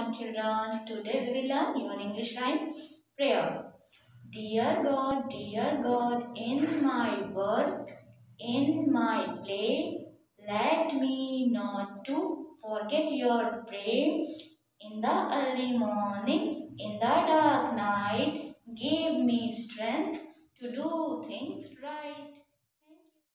morning children. Today we will learn your English rhyme prayer. Dear God, in my work, in my play, let me not to forget your prayer. In the early morning, in the dark night, give me strength to do things right.